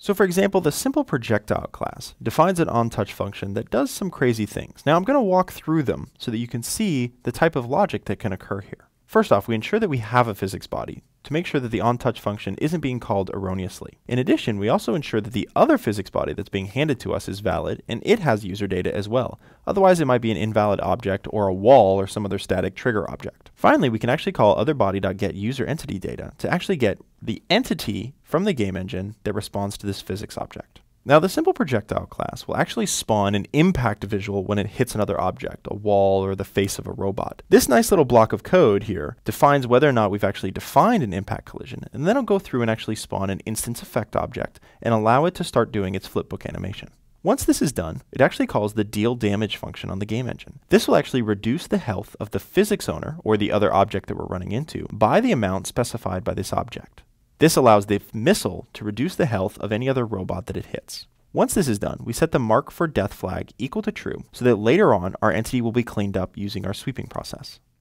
So for example, the simple projectile class defines an onTouch function that does some crazy things. Now I'm going to walk through them so that you can see the type of logic that can occur here. First off, we ensure that we have a physics body to make sure that the onTouch function isn't being called erroneously. In addition, we also ensure that the other physics body that's being handed to us is valid and it has user data as well. Otherwise, it might be an invalid object or a wall or some other static trigger object. Finally, we can actually call otherBody.getUserEntityData to actually get the entity from the game engine that responds to this physics object. Now the simple projectile class will actually spawn an impact visual when it hits another object, a wall or the face of a robot. This nice little block of code here defines whether or not we've actually defined an impact collision, and then it'll go through and actually spawn an instance effect object and allow it to start doing its flipbook animation. Once this is done, it actually calls the deal damage function on the game engine. This will actually reduce the health of the physics owner, or the other object that we're running into, by the amount specified by this object. This allows the missile to reduce the health of any other robot that it hits. Once this is done, we set the mark for death flag equal to true so that later on our entity will be cleaned up using our sweeping process.